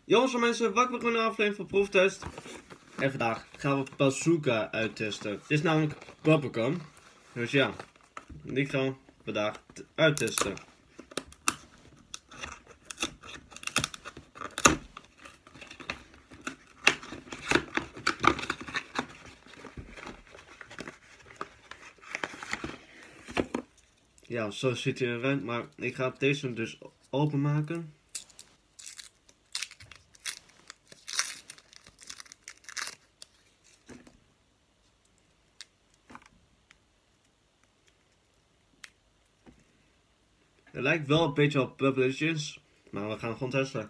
Jongens en mensen, welkom bij een aflevering van Proeftest. En vandaag gaan we Bazooka uittesten. Dit is namelijk bubblegum. Dus ja, die gaan we vandaag uittesten. Ja, zo ziet hij eruit, maar ik ga deze dus openmaken. Het lijkt wel een beetje op Bubblicious, maar we gaan gewoon testen.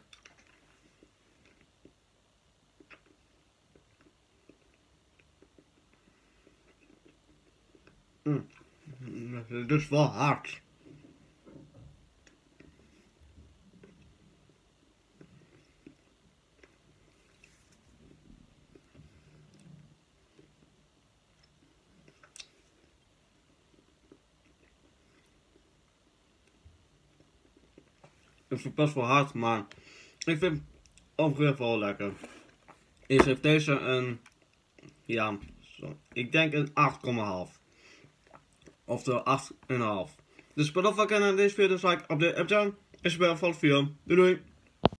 Het is wel hard. Het is best wel hard, maar ik vind het overigens wel lekker. Ik geef deze een, ja, ik denk een 8,5. Oftewel 8,5. Dus bedankt voor het kijken naar deze video. Dus like, update, en is bij van de video. Doei doei!